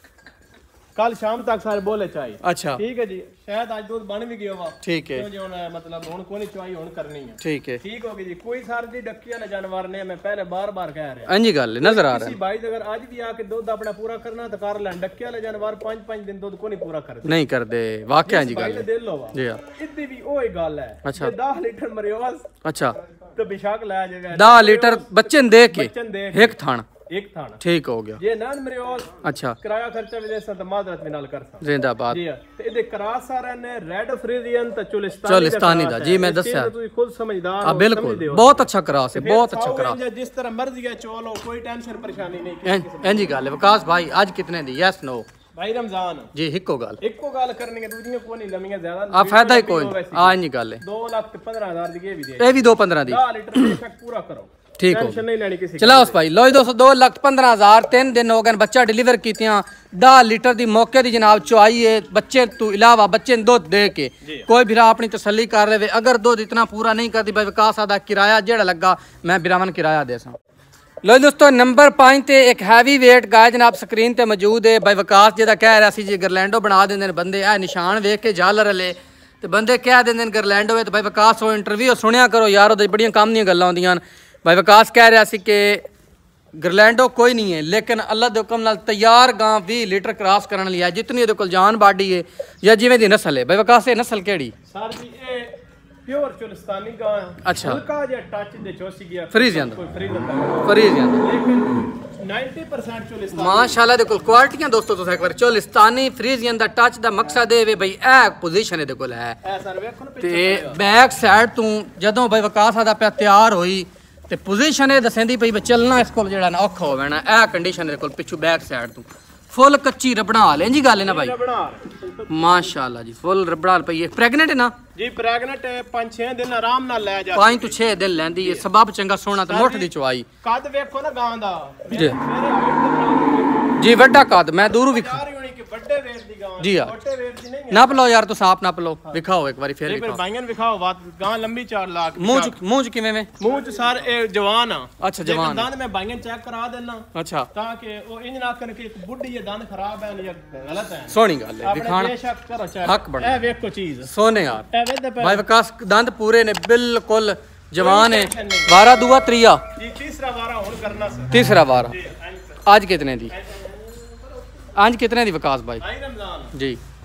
[SPEAKER 2] कल शाम तक सारे बोले चाहिए।
[SPEAKER 1] अच्छा
[SPEAKER 2] ठीक है जी शायद आज दूध बन भी गया वा
[SPEAKER 1] ठीक है
[SPEAKER 2] जो मतलब हुन कोनी चवाई हुन करनी है
[SPEAKER 1] ठीक है
[SPEAKER 2] ठीक हो गई जी। कोई सर जी डकिया ना जानवर ने मैं पहले बार बार कह रहा
[SPEAKER 1] हां जी गल नजर आ रहा है
[SPEAKER 2] भाई अगर आज भी आके दूध अपना पूरा करना तो कर लें डकिया ले जानवर पांच पांच दिन दूध कोनी पूरा करते
[SPEAKER 1] नहीं कर दे वाकई जी गल
[SPEAKER 2] दे लो
[SPEAKER 1] जी हां
[SPEAKER 2] इतनी भी ओए गल है
[SPEAKER 1] अच्छा
[SPEAKER 2] दस लीटर मरियोस
[SPEAKER 1] अच्छा
[SPEAKER 2] तो बेशक ला जाएगा
[SPEAKER 1] दस लीटर बच्चन दे के एक थान
[SPEAKER 2] एक थाना
[SPEAKER 1] ठीक हो गया
[SPEAKER 2] ये नान मेरे और
[SPEAKER 1] अच्छा
[SPEAKER 2] किराया खर्चा भी दे सकता मादरत भी नाल कर सकता
[SPEAKER 1] जिंदाबाद
[SPEAKER 2] जी ते इदे क्रास सारे ने रेड फ्रीजियन ते चोलिस्तानी
[SPEAKER 1] चोलिस्तानी दा जी मैं दसया
[SPEAKER 2] तू खुद समझदार
[SPEAKER 1] हां बिल्कुल बहुत अच्छा क्रास है बहुत अच्छा क्रास
[SPEAKER 2] जिस तरह मर्जी है चलो कोई टेंशन परेशानी नहीं
[SPEAKER 1] हां जी गल है। विकास भाई आज कितने दी यस नो
[SPEAKER 2] भाई रमजान
[SPEAKER 1] जी हिको गल
[SPEAKER 2] इको गल करनी है दूजियां कोई नहीं लमियां ज्यादा
[SPEAKER 1] आ फायदा ही कोई आ नहीं गल है
[SPEAKER 2] दो लाख पंद्रह हजार दी ये भी दे
[SPEAKER 1] ए भी दो पंद्रह दी
[SPEAKER 2] दस लीटर बेशक पूरा करो
[SPEAKER 1] ठीक हो
[SPEAKER 2] टेंशन नहीं लेनी किसी
[SPEAKER 1] चलाओ भाई लो दोस्तों दो लाख पंद्रह हजार तीन दिन हो गए बच्चा डिलीवर कीतियां दस लीटर दी मौके दी जनाब चुआई है बच्चे तू इलावा बच्चे ने दुध दे के कोई भी अपनी तसल्ली कर ले अगर दुध इतना पूरा नहीं करती भाई विकास आदा किराया जेड़ा लगा मैं बिरावन किराया दे सा। लो दोस्तों नंबर पांच ते एक हैवी वेट गाय जनाब स्क्रीन ते मौजूद है भाई विकास जेदा कह रहा सी जी गरलैंडो बना देंदे ने बंदे ए निशान वेख के झालर ले ते बंदे कह देंदे ने गरलैंडो है तो भाई विकास हो इंटरव्यू सुनिया करो यार ओदे बड़ियां काम दी गल्लां होंदियां भाई विकास कह रहा सी कि गरलैंडो कोई नहीं है लेकिन अल्लाह के हुक्म नाल तैयार गां बीस लीटर क्रॉस करने लिया जितनी ओदे कोल जान बाडी है या जिवें दी नस्ल है भाई विकास ये नस्ल केड़ी
[SPEAKER 2] सर जी ए प्योर चोलिस्तानी गां
[SPEAKER 1] अच्छा
[SPEAKER 2] हल्का जे टच दे चोसी गया
[SPEAKER 1] फ्रीजियन
[SPEAKER 2] कोई फ्रीजियन
[SPEAKER 1] फ्रीजियन
[SPEAKER 2] लेकिन नब्बे परसेंट चोलिस्तानी
[SPEAKER 1] माशाल्लाह दे कोल क्वालिटियां दोस्तों तुस एक बार चोलिस्तानी फ्रीजियन दा टच दा मकसद है वे भाई ए पोजीशन दे कोल है
[SPEAKER 2] ए सर वेखो ना
[SPEAKER 1] ते बैक साइड तू जदों भाई विकास आदा पे तैयार होई ते पोजीशन है दसेंदी पई चलना इस कोल जेड़ा ना औखा होवे ना ए कंडीशन दे कोल पिछू बैक साइड तू फुल कच्ची रबड़ा हाल है जी गल है ना भाई माशाल्लाह जी फुल रबड़ा हाल पई है प्रेग्नेंट है ना
[SPEAKER 2] जी प्रेग्नेंट है पांच छह दिन आराम नाल ले जा
[SPEAKER 1] पांच तो छह दिन लेंदी है सबब चंगा सोना ते मुठ दी चवाई
[SPEAKER 2] कद वेखो ना गां दा
[SPEAKER 1] जी जी वड्डा कद मैं दूर भी
[SPEAKER 2] बड़े वेट दी गां
[SPEAKER 1] जी हां
[SPEAKER 2] छोटे वेट दी नहीं
[SPEAKER 1] नाप लो यार तो साफ नाप लो दिखाओ एक बारी फिर
[SPEAKER 2] फिर भाईयन दिखाओ बात गां लंबी चार लाख
[SPEAKER 1] मुंह मुंह किवें में
[SPEAKER 2] मुंह च सर ए जवान आ
[SPEAKER 1] अच्छा जवान
[SPEAKER 2] दांत मैं भाईयन चेक करा देना
[SPEAKER 1] अच्छा
[SPEAKER 2] ताकि वो इंज ना करन कि एक बुड्ढी ये दांत खराब है या गलत है
[SPEAKER 1] सोहनी गल है दिखाना
[SPEAKER 2] बेशक करो चेक
[SPEAKER 1] हक बड़ा
[SPEAKER 2] ए वेखो चीज
[SPEAKER 1] सोने यार
[SPEAKER 2] ए वेदे पे
[SPEAKER 1] भाई विकास दंद पूरे ने बिल्कुल जवान है वारा दुआ त्रिया
[SPEAKER 2] जी तीसरा वारा हुन करना सर
[SPEAKER 1] तीसरा वारा आज कितने दी आज कितने दी विकास भाई
[SPEAKER 2] भाई रमजान
[SPEAKER 1] जी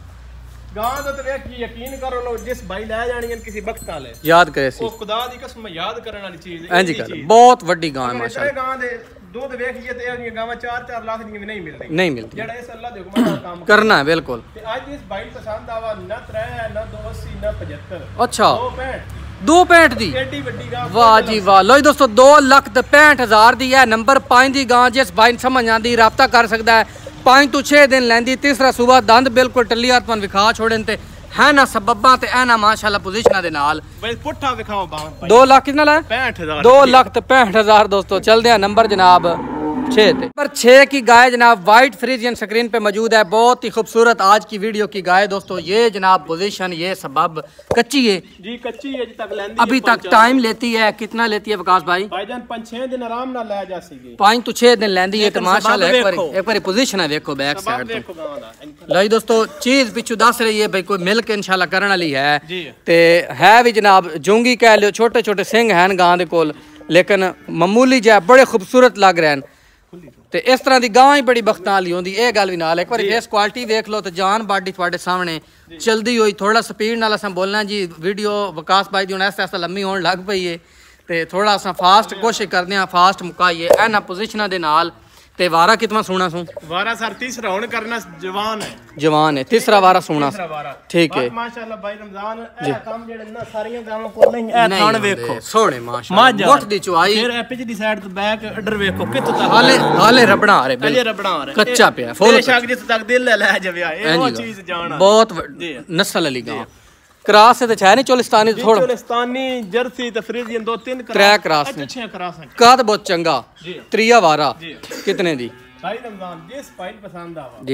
[SPEAKER 2] गां दा तो वेख यकीन करो लो जिस भाई ले जानी है किसी वक्त वाले
[SPEAKER 1] याद करे सी
[SPEAKER 2] ओ खुदा दी कसम याद करने वाली चीज
[SPEAKER 1] हां जी कर बहुत वड्डी गां है माशाल्लाह
[SPEAKER 2] गां दे दूध वेखिए ते ए गावां चार चार लाख दी भी नहीं मिलदी
[SPEAKER 1] नहीं मिलती
[SPEAKER 2] जेड़ा इस अल्लाह दे हुक्म नाल काम
[SPEAKER 1] करना है बिल्कुल
[SPEAKER 2] ते आज इस भाई पसंद आवा ना त्रै ना दो अस्सी ना पचहत्तर
[SPEAKER 1] अच्छा
[SPEAKER 2] दो पैंठ
[SPEAKER 1] दो पैंठ दी
[SPEAKER 2] एडी वड्डी गां
[SPEAKER 1] वाह जी वाह लो जी दोस्तों दो लख ते पैंठ हजार दी है नंबर पांच दी गां जिस भाई समझ आंदी राब्ता कर सकदा है पांच तो छह दिन लैंदी तीसरा सुबह दंद बिल्कुल टल्ली हाथ विखा छोड़न ते है ना सबब्बा ते है ना माशाल्लाह पोजीशना दे नाल
[SPEAKER 2] भाई पुट्ठा विखाओ बां
[SPEAKER 1] दो लाख कितना लाया
[SPEAKER 2] पैंठ हजार
[SPEAKER 1] दो लाख ते पैंठ हजार दोस्तों चलते हैं नंबर जनाब छः थे नंबर छः की गाय जनाब वाइट फ्रीजियन स्क्रीन पे मौजूद है बहुत ही खूबसूरत आज की वीडियो की गाय दोस्तों ये जनाब पोजीशन ये सबब कच्ची है
[SPEAKER 2] जी कच्ची है तक लेंदी
[SPEAKER 1] अभी तक टाइम लेती है कितना लेती है विकास भाई
[SPEAKER 2] भाईजान पांच छह दिन आराम ना ले जा सके
[SPEAKER 1] पांच तो छह दिन लेंदी है तो माशाल्लाह एक बार एक बार पोजीशन है देखो बैक साइड तो लाई दोस्तों चीज पिछू दस रही है भाई कोई मिलक इंशाल्लाह करने वाली है ते है भी जनाब जोंगी कह लियो छोटे छोटे सिंह हैं गां दे कोल लेकिन मामूली जै बड़े खूबसूरत लग रहे हैं ते इस तरह की गां ही बड़ी बख्तां वाली होंदी ये गल भी नाल एक बार फेस क्वालिटी देख लो तो जान बाडी तुहाडे सामने चलदी हुई थोड़ा स्पीड नाल असां बोलना जी वीडियो विकास भाई दी हुण ऐसा ऐसा लम्मी होने लग पई है ते थोड़ा असां फास्ट कोशिश करदे हां फास्ट मुकाइए इन्हां पोजीशनां दे नाल ते वारा कितना सोना सू
[SPEAKER 2] वारा सर तीसरा हुन करना जवान है
[SPEAKER 1] जवान है तीसरा वारा सोना ठीक है
[SPEAKER 2] माशाल्लाह भाई रमजान ए काम जेड़े ना सारियां गावां को नहीं ए थान देखो
[SPEAKER 1] सोने माशाल्लाह मोट दी चुआई
[SPEAKER 2] फिर एपी दी साइड तो बैक अडर देखो कित तक
[SPEAKER 1] हाले हाले रबड़ा आ रहे
[SPEAKER 2] हाले रबड़ा आ रहे
[SPEAKER 1] कच्चा पिया फुल
[SPEAKER 2] बेशक जित तक दिल ले जावे ए वो चीज जान
[SPEAKER 1] बहुत नस्ल वाली गां क्रास से तो छे नहीं चोलिस्तानी थोड़ा
[SPEAKER 2] चोलिस्तानी जर्सी ते फ्रीजियन दो तीन
[SPEAKER 1] त्रै क्रास ने
[SPEAKER 2] अच्छे क्रास हैं
[SPEAKER 1] काद बहुत चंगा त्रिया वारा कितने दी
[SPEAKER 2] भाई रमजान जिस फाइल पसंद आवा
[SPEAKER 1] जी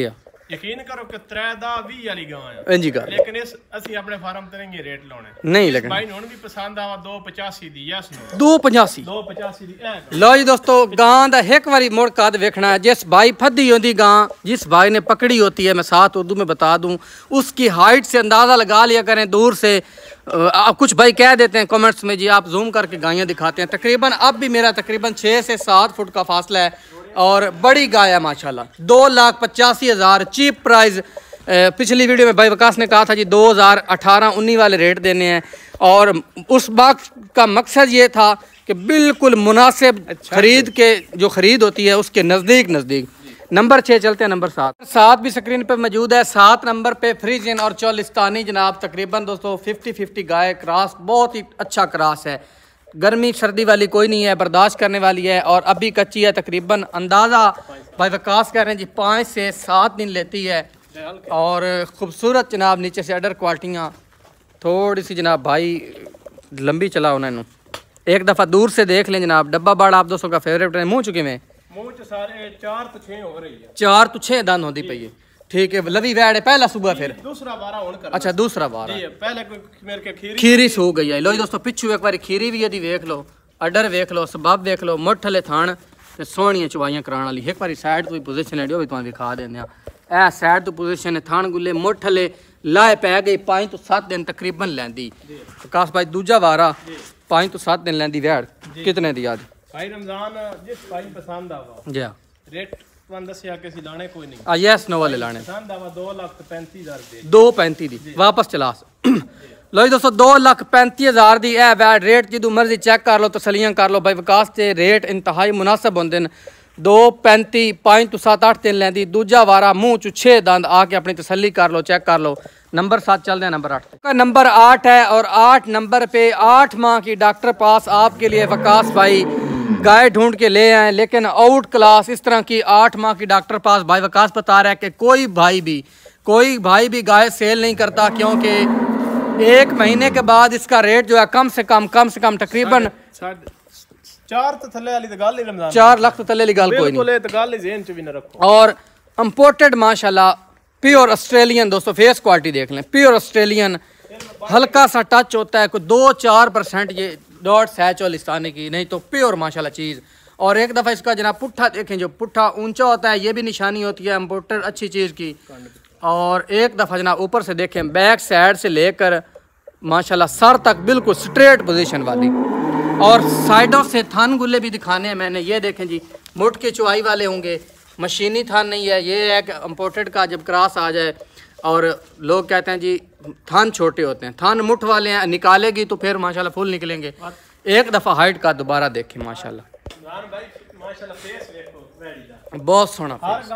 [SPEAKER 2] यकीन करो कि त्रै दा वी वाली गां है
[SPEAKER 1] इंजी गल
[SPEAKER 2] लेकिन इस ਅਸੀਂ ਆਪਣੇ ਫਾਰਮ ਤੇ ਨਹੀਂ ਰੇਟ ਲਾਉਣੇ
[SPEAKER 1] नहीं लगना
[SPEAKER 2] भाई ਹੁਣ ਵੀ ਪਸੰਦ ਆਵਾ दो पचासी ਦੀ ਯਸ ਨੋ
[SPEAKER 1] दो पचासी
[SPEAKER 2] दो पचासी ਦੀ ਇਹ
[SPEAKER 1] लो जी दोस्तों गां दा एक बारी मुड़ कद वेखना है। जिस भाई फद्दी होती गां जिस भाई ने पकड़ी होती है, मैं साथ उर्दू में बता दूं, उसकी हाइट से अंदाज़ा लगा लिया करें दूर से। आ, कुछ भाई कह देते हैं कमेंट्स में जी आप जूम करके गायें दिखाते हैं, तकरीबन अब भी मेरा तकरीबन छः से सात फुट का फासला है और बड़ी गाय है माशाल्लाह। दो लाख पचासी हज़ार चीप प्राइस। पिछली वीडियो में भाई वकास ने कहा था जी दो हज़ार अठारह उन्नीस वाले रेट देने हैं और उस बात का मकसद ये था कि बिल्कुल मुनासिब खरीद के जो खरीद होती है उसके नज़दीक नज़दीक। नंबर छः चलते हैं नंबर सात। सात भी स्क्रीन पे मौजूद है। सात नंबर पे फ्रीजियन और चोलिस्तानी जनाब तकरीबन दोस्तों फिफ्टी फिफ्टी गाय क्रॉस, बहुत ही अच्छा क्रॉस है। गर्मी सर्दी वाली कोई नहीं है, बर्दाश्त करने वाली है और अभी कच्ची है। तकरीबन अंदाज़ा भाई वकास कह रहे हैं जी पाँच से सात दिन लेती है और ख़ूबसूरत जनाब नीचे से अडर क्वालिटियाँ थोड़ी सी जनाब भाई लंबी चला उन्होंने। एक दफ़ा दूर से देख लें जनाब। डब्बा बाड़ आप दोस्तों का फेवरेट है। मुँह चुके में
[SPEAKER 2] मुंह च सारे चार तो छह हो रही है,
[SPEAKER 1] चार तो छः दान होती पई है। ठीक है लवी वैड है पहला सुबह फिर
[SPEAKER 2] दूसरा बारा होन कर
[SPEAKER 1] अच्छा दूसरा बार
[SPEAKER 2] जी पहले कोई मेरे के खीरी
[SPEAKER 1] खीरी सो गई है। लो जी दोस्तों पिछू एक बार खीरी भी यदि वेख लो, अडर वेख लो, सबब वेख लो, मुठ हले थान ते सोहणियां चवाइयां कराने वाली। एक बार साइड तो पोजीशन है जो भी तुहानू दिखा देने आ। ए साइड तो पोजीशन है थान गुले मुठ हले लाए पै गई पाँच तो सात दिन तकरीबन लैंदी। विकास भाई दूजा वारा पाँच तो सात दिन लैंदी वैड कितने दी आज
[SPEAKER 2] भाई रमजान जिस भाई पसंद आवा
[SPEAKER 1] जी
[SPEAKER 2] रेट तुहानू दस्सिया कि सी लाने कोई नहीं
[SPEAKER 1] आ यस नो वाले लाने
[SPEAKER 2] पसंद आवा दो लाख पैंती हजार दे
[SPEAKER 1] दो पैंती दी वापस चला। लो जी दोस्तों दो लाख पैंती हज़ार दी ए वैड रेट जो मर्जी चेक कर लो तसलियां कर लो भाई विकास के रेट इंतहाई मुनासिब होंगे न। दो पैंती पाँच तो सात अठ दिन लैंदी। दूजा वारा मुँह चू छे दंद आके अपनी तसली कर लो चेक कर लो। नंबर सात चल रहे हैं नंबर आठ का नंबर आठ है और आठ नंबर पे आठ माह की डॉक्टर पास आपके लिए विकास भाई गाय ढूंढ के ले आए, लेकिन आउट क्लास इस तरह की आठ माह की डॉक्टर पास भाई विकास बता रहा है कि कोई भाई भी कोई भाई भी गाय सेल नहीं करता क्योंकि एक महीने के बाद इसका रेट जो है कम से कम कम से कम तकरीबन
[SPEAKER 2] चार तो थल्ले वाली तो गल ही रमजान
[SPEAKER 1] चार लाख तो थल्ले वाली गल कोई नहीं
[SPEAKER 2] तो गल ही ज़हन च भी ना रखो।
[SPEAKER 1] और इंपोर्टेड माशाल्लाह प्योर ऑस्ट्रेलियन दोस्तों फेस क्वालिटी देख लें प्योर ऑस्ट्रेलियन हल्का सा टच होता है कोई दो चार परसेंट ये डॉट्स है चोलिस्तानी की, नहीं तो प्योर माशाल्लाह चीज़। और एक दफ़ा इसका जनाब पुट्ठा देखें जो पुट्ठा ऊंचा होता है ये भी निशानी होती है इम्पोर्टेड अच्छी चीज़ की। और एक दफ़ा जनाब ऊपर से देखें बैक साइड से लेकर माशाल्लाह सर तक बिल्कुल स्ट्रेट पोजीशन वाली और साइडों से थान गुल्ले भी दिखाने हैं मैंने। ये देखें जी मुठ के चुवाई वाले होंगे, मशीनी थान नहीं है। ये है कि इम्पोर्टेड का जब क्रॉस आ जाए और लोग कहते हैं जी थान छोटे होते हैं, थान मुठ वाले हैं, निकालेगी तो फिर माशाल्लाह फुल निकलेंगे। एक दफ़ा हाइट का दोबारा देखें माशाल्लाह बहुत सोहना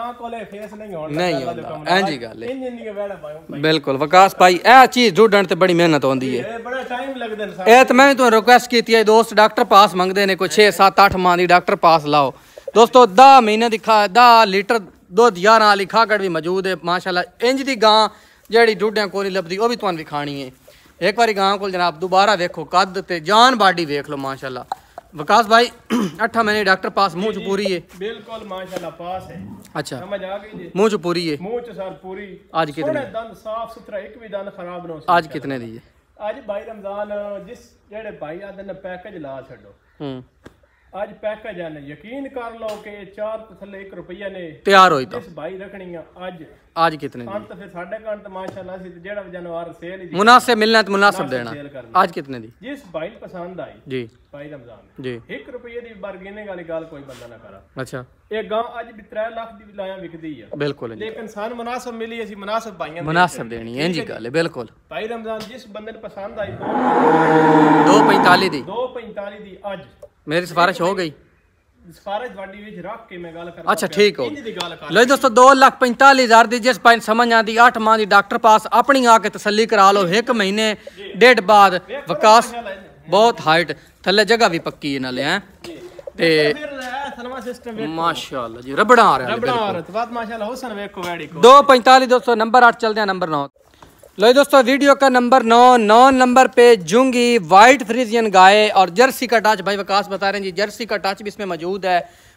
[SPEAKER 1] नहीं जी गल बिल्कुल विकास भाई ए चीज़ ढूंढण ते बड़ी मेहनत होंदी है। ए तो मैं भी तुहानू रिक्वेस्ट की है दोस्त डॉक्टर पास मंगते हैं कोई छे सत्त अठ माह की डॉक्टर पास लाओ दोस्तों। दस महीने की खा दस लीटर दुध ग्यारह वाली खाकड़ भी मौजूद है माशाल्लाह। इंज की गां जी ढूढ़िया को नहीं लभदी वो भी तुहानू दिखानी है। एक बार गां को जनाब दोबारा वेखो कद ते जान बाडी वेख लो माशाल्लाह। विकास भाई अठा महीने डॉक्टर पास मुंह च पूरी है
[SPEAKER 2] बिल्कुल माशाल्लाह पास है।
[SPEAKER 1] अच्छा
[SPEAKER 2] समझ आ गई
[SPEAKER 1] मुंह च पूरी है
[SPEAKER 2] मुंह च सर पूरी।
[SPEAKER 1] आज कितने
[SPEAKER 2] दंद साफ सुथरा एक भी दंद खराब ना हो।
[SPEAKER 1] आज कितने दी है
[SPEAKER 2] आज भाई रमजान जिस जेड़े भाई आदे ने पैकेज ला छड़ो आज पैकेज है यकीन कर लो कि चार तो थले एक रुपया ने
[SPEAKER 1] तैयार होई तो
[SPEAKER 2] जिस भाई रखनी आज
[SPEAKER 1] आज कितने
[SPEAKER 2] अंत फिर साढ़े घंट तो माशाल्लाह सी जेड़ा जानवर सेल ही
[SPEAKER 1] मुनासिब मिलना तो मुनासिब देना। आज कितने दी
[SPEAKER 2] जिस भाई पसंद आई
[SPEAKER 1] जी
[SPEAKER 2] भाई रमजान
[SPEAKER 1] जी
[SPEAKER 2] एक रुपये दी बारगेनिंग वाली गल कोई बंदा ना करा।
[SPEAKER 1] अच्छा
[SPEAKER 2] ਇਹ ਗਾਂ ਅੱਜ ਵੀ तीन ਲੱਖ ਦੀ ਲਾਇਆ ਵਿਕਦੀ ਆ
[SPEAKER 1] ਬਿਲਕੁਲ
[SPEAKER 2] ਲੇਕਿਨ ਸਾਨੂੰ ਮੁਨਾਸਬ ਮਿਲੀ ਅਸੀਂ ਮੁਨਾਸਬ ਭਾਈਆਂ ਨੂੰ
[SPEAKER 1] ਮੁਨਾਸਬ ਦੇਣੀ ਹੈ ਜੀ ਗੱਲ ਹੈ ਬਿਲਕੁਲ।
[SPEAKER 2] ਭਾਈ ਰਮਜ਼ਾਨ ਜਿਸ ਬੰਦੇ ਨੂੰ ਪਸੰਦ ਆਈ
[SPEAKER 1] दो पैंतालीस दी
[SPEAKER 2] दो पैंतालीस ਦੀ ਅੱਜ
[SPEAKER 1] मेरी सिफारिश हो गई
[SPEAKER 2] सिफारिश वाडी विच रख के मैं गल कर।
[SPEAKER 1] अच्छा ठीक हो
[SPEAKER 2] इंज दी गल कर
[SPEAKER 1] लो दोस्तों दो लाख पैंतालीस हज़ार दी जिस पाइन समझ आती अठ माह की डॉक्टर पास अपनी आके तसली करा लो। एक महीने डेढ़ बाद विकास बहुत हाइट थले जगह भी पक्की है नाले हैं ते माशाल्लाह जी रबड़ा आ रहा है
[SPEAKER 2] माशाल्लाह हुसन वेखो वैडी को।
[SPEAKER 1] दो पैंतालीस दोस्तों नंबर आठ चलते हैं नंबर नौ। लो दोस्तों वीडियो का नंबर नौ नौ नंबर पे जूंगी वाइट फ्रीजियन गाय और जर्सी का टच भाई विकास बता रहे हैं जी जर्सी का टच भी इसमें मौजूद है।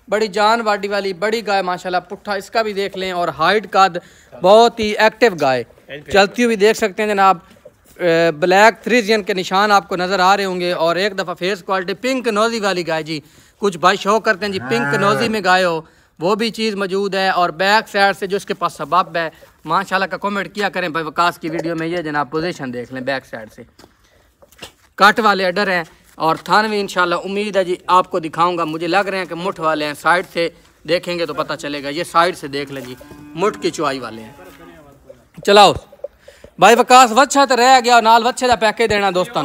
[SPEAKER 1] बड़ी जान बाडी वाली बड़ी गाय माशाल्लाह। पुट्ठा इसका भी देख लें और हाइट कद बहुत ही एक्टिव गाय, चलती हुई देख सकते हैं जनाब। ब्लैक फ्रीजियन के निशान आपको नज़र आ रहे होंगे और एक दफ़ा फेस क्वालिटी पिंक नोजी वाली गाय जी। कुछ भाई शौक करते हैं जी पिंक नोजी में गाय हो, वो भी चीज़ मौजूद है। और बैक साइड से जो इसके पास सबब है माशाल्लाह का कमेंट किया करें भाई वकास की वीडियो में। ये जनाब पोजीशन देख लें बैक साइड से, कट वाले अडर हैं और थान भी इंशाल्लाह उम्मीद है जी आपको दिखाऊंगा। मुझे लग रहे हैं कि मुठ वाले हैं, साइड से देखेंगे तो पता चलेगा। ये साइड से देख लें जी, मुठ की चुआई वाले हैं। चलाओ भाई वकास वच्छा तो रह गया, नाल वच्छे का पैकेज देना दोस्तों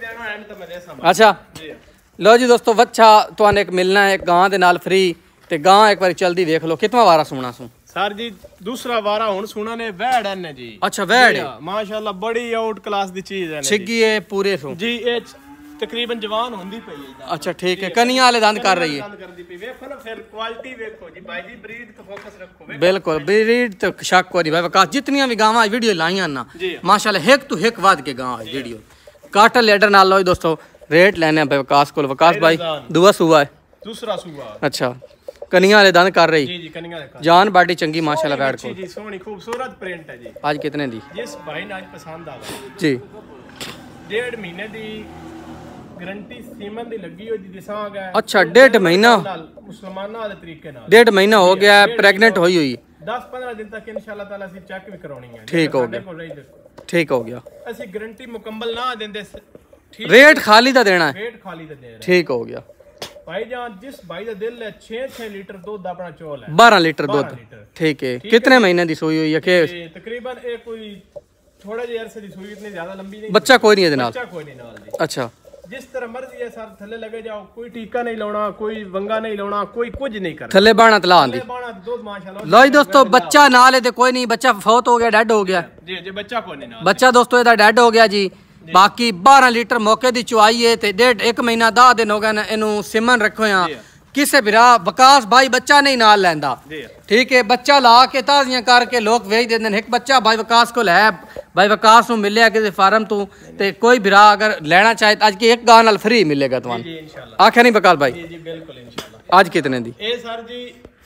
[SPEAKER 1] को। अच्छा लो जी दोस्तों, वच्छा तो एक मिलना है गां दे नाल फ्री, ते गां एक बार जल्दी देख लो कितना वारा सुना सू
[SPEAKER 2] सर जी। दूसरा वारा हुन सुना ने वैड है जी। अच्छा
[SPEAKER 1] वैड
[SPEAKER 2] माशाल्लाह बड़ी आउट क्लास दी चीज है
[SPEAKER 1] छिगी है पूरे सू जी।
[SPEAKER 2] ये तकरीबन जवान होंदी पई है।
[SPEAKER 1] अच्छा ठीक है, कनिया वाले दंद कर रही है।
[SPEAKER 2] देखो ना फिर क्वालिटी देखो जी भाई जी, ब्रीड का फोकस रखो।
[SPEAKER 1] बिल्कुल ब्रीड तो शक कोई नहीं भाई वकास। जितनी भी गावां वीडियो लाईयां ना माशाल्लाह एक तो एक वाद के गांव वीडियो काटल लेडर नाल लो दोस्तों। रेट लेने भाई वकास को। वकास भाई दुआ सुआ है,
[SPEAKER 2] दूसरा सुआ।
[SPEAKER 1] अच्छा कनिया वाले दंद कर रही
[SPEAKER 2] जी जी, कनिया वाले
[SPEAKER 1] जान बाडी चंगी माशाल्लाह। बैठ को
[SPEAKER 2] जी सोनी खूबसूरत प्रिंट है जी।
[SPEAKER 1] आज कितने दी?
[SPEAKER 2] जिस भाई ने आज पसंद आ गया
[SPEAKER 1] जी,
[SPEAKER 2] डेढ़ महीने दी गारंटी सीमन दी लगी हुई दिसा आ गया।
[SPEAKER 1] अच्छा डेढ़ महीना
[SPEAKER 2] मुसलमाना वाले तरीके नाल
[SPEAKER 1] डेढ़ महीना हो गया है, प्रेग्नेंट हुई हुई
[SPEAKER 2] दस पंद्रह दिन तक इंशाल्लाह ताला सी चेक भी करानी है।
[SPEAKER 1] ठीक हो गया, ठीक हो गया।
[SPEAKER 2] ਅਸੀਂ गारंटी मुकम्मल ना देंदे,
[SPEAKER 1] रेट खाली दा देना है।
[SPEAKER 2] रेट खाली दा दे रहे।
[SPEAKER 1] ठीक हो गया
[SPEAKER 2] भाईजान। जिस भाई दा दिल है छह छह लीटर दूध अपना चोल है,
[SPEAKER 1] बारह लीटर दूध। ठीक है, कितने महीने दी सुई हुई है? के
[SPEAKER 2] तकरीबन एक कोई थोड़ा जिहा अरसे दी सुई, इतनी ज्यादा लंबी नहीं।
[SPEAKER 1] बच्चा कोई नहीं है जनाब?
[SPEAKER 2] बच्चा कोई नहीं नाल दी।
[SPEAKER 1] अच्छा
[SPEAKER 2] जिस तरह मर्जी है सर थल्ले लगे जाओ, कोई टीका नहीं लाना, कोई वंगा नहीं लाना, कोई कुछ नहीं करना।
[SPEAKER 1] थल्ले बाणा तला आंदी
[SPEAKER 2] दूध माशाल्लाह। लो जी
[SPEAKER 1] दोस्तों, बच्चा नाल है कोई नहीं, बच्चा फौत हो गया, डेड हो गया
[SPEAKER 2] जी जी, बच्चा कोई नहीं।
[SPEAKER 1] बच्चा दोस्तों ਇਹਦਾ डेड हो गया जी। बाकी बारह लीटर मौके दी चुआई है ते डेढ़ एक महीना दस दिन हो गए इनू सिमन रखो यहाँ। किसे बिरा वकास भाई बच्चा नहीं नाल लैंदा, ठीक है। बच्चा ला के ताजियां करके लोग वेच देंदे ने। एक बच्चा भाई वकास को है, भाई वकास नूं मिलिया किसी फार्म तू ते कोई बिरा अगर लेना चाहे आज की एक गां नाल फ्री मिलेगा तुहानू।
[SPEAKER 2] जी इंशाल्लाह।
[SPEAKER 1] आखे नहीं वकास भाई?
[SPEAKER 2] जी जी बिल्कुल इंशाल्लाह।
[SPEAKER 1] आज कितने दी?
[SPEAKER 2] ए सर जी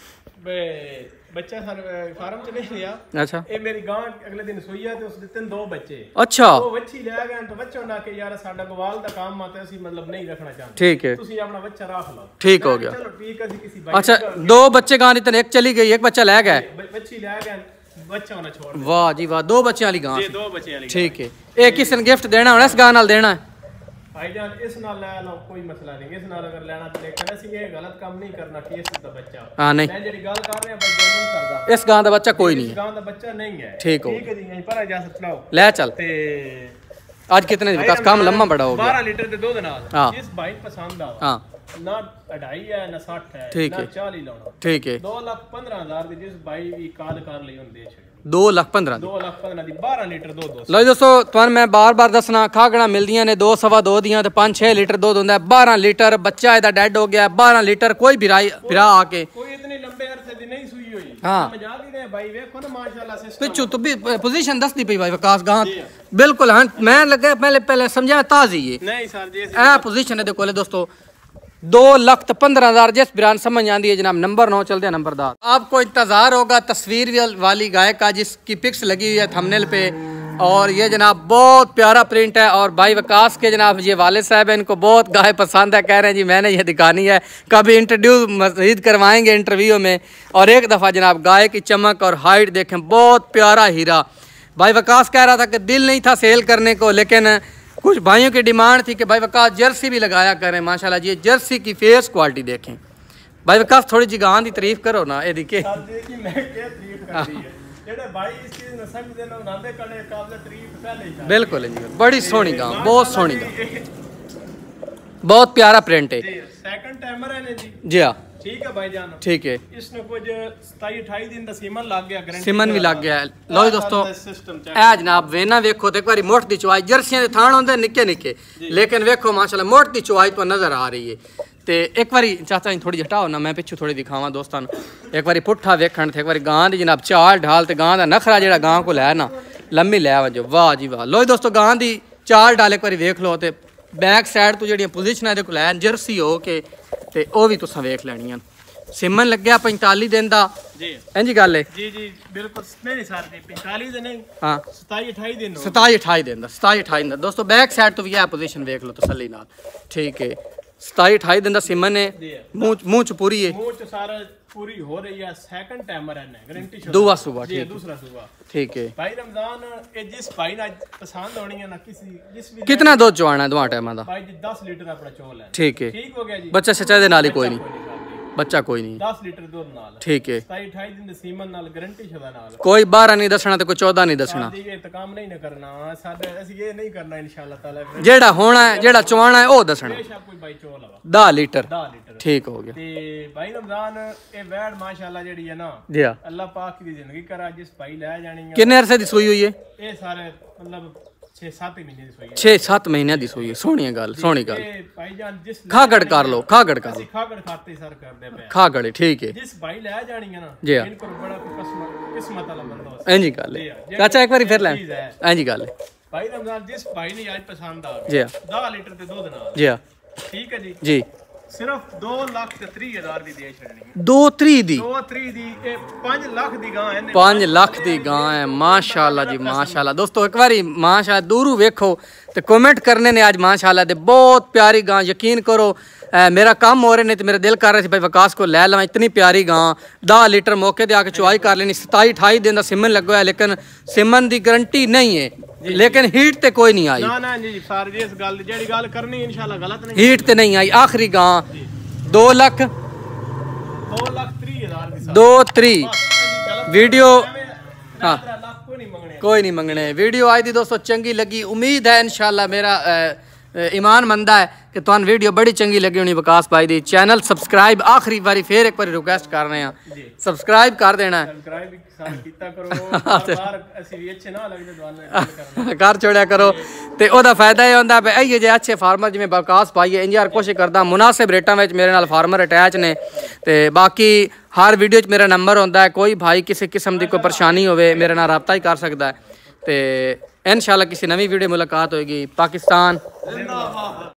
[SPEAKER 2] बच्चा सर फार्म च नहीं लिया।
[SPEAKER 1] अच्छा
[SPEAKER 2] ये मेरी गां अगले दिन सोई है ते उस दिते दो बच्चे।
[SPEAKER 1] अच्छा
[SPEAKER 2] वो बच्ची ले गए तो बच्चों ना के यार साडा गवाल दा काम आते ਅਸੀਂ मतलब नहीं रखना चाहते।
[SPEAKER 1] ठीक है,
[SPEAKER 2] ਤੁਸੀਂ ਆਪਣਾ ਬੱਚਾ ਰੱਖ ਲਓ।
[SPEAKER 1] ठीक हो गया।
[SPEAKER 2] चलो ठीक है जी। किसी भाई
[SPEAKER 1] अच्छा दो बच्चे गां दी, एक चली गई, एक बच्चा ले गए।
[SPEAKER 2] बच्ची ले गए, बच्चा होना छोड़।
[SPEAKER 1] वाह जी वाह, दो बच्चे वाली गां।
[SPEAKER 2] जी दो बच्चे वाली।
[SPEAKER 1] ठीक है, एक किसी ने गिफ्ट देना होना, इस गां नाल देना है
[SPEAKER 2] भाईजान। इस नाल ले लो कोई मसला नहीं, इस नाल अगर लेना तो लेकिन ਅਸੀਂ ਇਹ गलत काम नहीं करना कि इस ਦਾ ਬੱਚਾ।
[SPEAKER 1] हां नहीं,
[SPEAKER 2] मैं ਜਿਹੜੀ ਗੱਲ ਕਰ ਰਿਹਾ भाई दोनों करदा।
[SPEAKER 1] इस गां दा बच्चा कोई नहीं है,
[SPEAKER 2] इस गां ਦਾ ਬੱਚਾ नहीं है।
[SPEAKER 1] ठीक हो।
[SPEAKER 2] ठीक है जी, यहीं पर इजाजत चलाओ।
[SPEAKER 1] ले चल।
[SPEAKER 2] ते
[SPEAKER 1] आज कितने विकास काम लंबा बड़ा हो गया?
[SPEAKER 2] बारह लीटर दे दूध नाल।
[SPEAKER 1] हां
[SPEAKER 2] इस भाई पसंद आ
[SPEAKER 1] हां
[SPEAKER 2] ना अढ़ाई है ना साठ है
[SPEAKER 1] ठीक
[SPEAKER 2] ना
[SPEAKER 1] है,
[SPEAKER 2] चालीस लाना।
[SPEAKER 1] ठीक है।
[SPEAKER 2] दो लाख पंद्रह हजार दी जिस भाई भी काल कर ਲਈ ਹੁੰਦੀ ਹੈ
[SPEAKER 1] दो लाख पंद्रह
[SPEAKER 2] दो लाख पंद्रह दी बारह लीटर दूध।
[SPEAKER 1] लो दोस्तों तुहानू मैं बार बार दसना खागड़ा मिलदियां ने दो सवा दो दियां ते पांच छह लीटर दूध हुंदा है। बारह लीटर बच्चा ਇਹਦਾ डेड हो गया। बारह लीटर कोई भी फिरा आके
[SPEAKER 2] कोई इतने लंबे अरसे दी नहीं सुई हुई।
[SPEAKER 1] हां
[SPEAKER 2] मजाक ही नहीं भाई, देखो ना माशाल्लाह सिस्टम
[SPEAKER 1] पिछू तो भी पोजीशन दसदी पई भाई वकास गां बिल्कुल। हां मैं लगे पहले पहले समझा ताजी है
[SPEAKER 2] नहीं सर जी।
[SPEAKER 1] ए पोजीशन है देखो दोस्तों दो लाख पंद्रह हजार जिस बिरान समझ आती है जनाब। नंबर नौ चलते हैं नंबरदार। आपको इंतजार होगा तस्वीर वाली गाय का जिसकी पिक्स लगी हुई है थंबनेल पे। और ये जनाब बहुत प्यारा प्रिंट है और भाई वकास के जनाब ये वाले साहब हैं, इनको बहुत गाय पसंद है, कह रहे हैं जी मैंने ये दिखानी है। कभी इंट्रोड्यूस मजीद करवाएंगे इंटरव्यू में। और एक दफ़ा जनाब गाय की चमक और हाइट देखें, बहुत प्यारा हीरा। भाई वकास कह रहा था कि दिल नहीं था सेल करने को, लेकिन कुछ भाइयों की डिमांड थी कि भाई वकास जर्सी भी लगाया करें। माशाल्लाह जी जर्सी की फेस क्वालिटी देखें। भाई वकास थोड़ी जी गां की तारीफ करो ना ये दिखे। बिल्कुल जी बड़ी सोहनी गां, बहुत सोहनी गां, बहुत प्यारा प्रिंट है।
[SPEAKER 2] सेकंड टाइमर है जी।
[SPEAKER 1] जी हाँ
[SPEAKER 2] ठीक है भाईजान,
[SPEAKER 1] ठीक है।
[SPEAKER 2] इसने कुछ सताई अठाई दिन का सीमन लग गया, गारंटी
[SPEAKER 1] सीमन भी लग गया। लो जी दोस्तों ए जनाब वेना वेखो तो एक बार मोट दी चुआई, जर्सियां दे थान होंदे निक्के निक्के, लेकिन वेखो माशाल्लाह मोट दी चुआई तो नजर आ रही है। ते एक बारी चाचा थोड़ी हटाओ ना, मैं पिछू थोड़ी दिखावा दोस्तों। एक बारी पुट्ठा वेखण ते एक बारी गां दी जनाब चाल ढाल ते गां दा नखरा जेड़ा गां को लै ना लम्मी लै वजो। वाह जी वाह। लो जी दोस्तों गां दी चाल ढाल एक बारी वेख लो ते बैक साइड तो जेड़ियां पोजीशनां दे को लै जर्सी हो के ते ओ भी तुसां वेख लैणियां। सिमन लग्या पैंताली दिन दा
[SPEAKER 2] जी
[SPEAKER 1] इंज गल है
[SPEAKER 2] जी जी बिल्कुल नहीं सर जी पैंतालीस दिन नहीं
[SPEAKER 1] हाँ
[SPEAKER 2] सताई अठाई दिन
[SPEAKER 1] सताई अठाई दिन दा सताई अठाई दिन दा दोस्तों बैक साइड तो भी यह पोजीशन देख लो तसल्ली नाल ठीक है सताई अठाई दिन दा सिमन है मुंह मुंह च पूरी है
[SPEAKER 2] मुंह च सारा पूरी हो रही है सेकंड टाइमर है गारंटी
[SPEAKER 1] दूसरा सुबह
[SPEAKER 2] जी
[SPEAKER 1] ठीक
[SPEAKER 2] दूसरा सुबह
[SPEAKER 1] ठीक है
[SPEAKER 2] भाई रमजान ए जिस भाई ने पसंद होनी है ना किसी जिस भी
[SPEAKER 1] कितना दूध चवाना है दोवां टाइमां दा
[SPEAKER 2] भाई जी दस लीटर अपना चोल है
[SPEAKER 1] ठीक है
[SPEAKER 2] ठीक हो गया जी
[SPEAKER 1] बच्चा सच्चा दे नाल ही कोई नहीं बच्चा कोई नहीं
[SPEAKER 2] दस लीटर दूध नाल
[SPEAKER 1] ठीक है
[SPEAKER 2] सताई अठाई दिन दे सीमन नाल गारंटी शुदा नाल
[SPEAKER 1] कोई बारह नहीं दसना ते कोई चौदह नहीं दसना
[SPEAKER 2] जी ये तो काम नहीं ना करना साडे ਅਸੀਂ ਇਹ ਨਹੀਂ ਕਰਨਾ इंशाल्लाह ताला
[SPEAKER 1] जेड़ा होना है जेड़ा चवाना है ओ दसना
[SPEAKER 2] बेशक कोई भाई चोल आवा
[SPEAKER 1] दस लीटर
[SPEAKER 2] दस लीटर
[SPEAKER 1] ठीक हो गया
[SPEAKER 2] ते भाई रमजान ए वैड माशाल्लाह जेड़ी है ना
[SPEAKER 1] जी हां
[SPEAKER 2] अल्लाह पाक दी जिंदगी करा जिस भाई ले जानी है
[SPEAKER 1] कितने अरसे दी सूई हुई है
[SPEAKER 2] ये सारे मतलब छह सात महीने दी सूई है
[SPEAKER 1] छह सात महीने दी सूई है सोहनी गल सोहनी गल
[SPEAKER 2] ए भाईजान जिस
[SPEAKER 1] खागड़ कर लो खागड़ कर लो
[SPEAKER 2] ਅਸੀਂ ਖਾਗੜ ਖਾਤੇ ਸਰ ਕਰਦੇ ਪਏ
[SPEAKER 1] खागड़ ठीक है
[SPEAKER 2] जिस भाई ले जानी है ना
[SPEAKER 1] जी हाँ।
[SPEAKER 2] इनको बड़ा किस्मत किस्मत वाला बंदा हो
[SPEAKER 1] इंजी गल है चाचा एक बार फिर ले इंजी गल है
[SPEAKER 2] भाई रमजान जिस भाई ने आज पसंद आ
[SPEAKER 1] जी
[SPEAKER 2] गया
[SPEAKER 1] हाँ
[SPEAKER 2] दस लीटर ते दूध नाल
[SPEAKER 1] जी हाँ
[SPEAKER 2] ठीक है जी
[SPEAKER 1] जी
[SPEAKER 2] सिर्फ दो लाख ते तीस हजार दी दे छड़नी
[SPEAKER 1] दो त्री दी
[SPEAKER 2] दो तीस दी ए पाँच लाख दी गां है
[SPEAKER 1] पाँच लाख दी गां है माशाल्लाह जी माशाल्लाह दोस्तों एक बारी माशाल्लाह दूरू वेखो ते कमेंट करने ने आज माशाल्लाह दे बहुत प्यारी गां यकीन करो आ, मेरा काम हो रहे ने तो मेरा दिल कर रहा है भाई विकास को ले लवां इतनी प्यारी गां दस लीटर मौके ते आके चुआई कर लेनी सताई अठाई दिन दा सिमन लगा है लेकिन सिमन दी गारंटी नहीं है लेकिन हीट ते कोई नहीं आई
[SPEAKER 2] ना ना जी सारी इस गल जेड़ी गल करनी इंशाल्लाह गलत नहीं
[SPEAKER 1] हीट ते नहीं आई आखिरी गां दो लाख
[SPEAKER 2] दो लाख तीस हजार दी
[SPEAKER 1] दो त्री वीडियो हाँ
[SPEAKER 2] लाख को नहीं मंगने
[SPEAKER 1] कोई नहीं मंगने वीडियो आई थी दोस्तों चंगी लगी उम्मीद है इंशाल्लाह मेरा अ, अ, ईमान मंदा है कि तुहानू वीडियो बड़ी चंगी लगी होनी विकास भाई दी चैनल सब्सक्राइब आखिरी बारी फिर एक बार रिक्वेस्ट कर रहे हैं सब्सक्राइब कर देना है
[SPEAKER 2] सब्सक्राइब सारा कीता करो बार ਅਸੀਂ ਵੀ ਅੱਛੇ ਨਾ ਲੱਗਦੇ ਤੁਹਾਨੂੰ
[SPEAKER 1] कर छोड़िया करो ते ओदा फायदा ये होंदा है ये जे अच्छे फार्मर जिवें विकास भाई है इंज यार कोशिश करदा मुनासिब रेटां विच मेरे नाल फार्मर अटैच ने ते बाकी हर वीडियो च मेरा नंबर होंदा है कोई भाई किसी किस्म की कोई परेशानी होवे मेरे नाल राब्ता ही कर सकदा है ते इंशाल्लाह किसी नवी वीडियो मुलाकात होएगी पाकिस्तान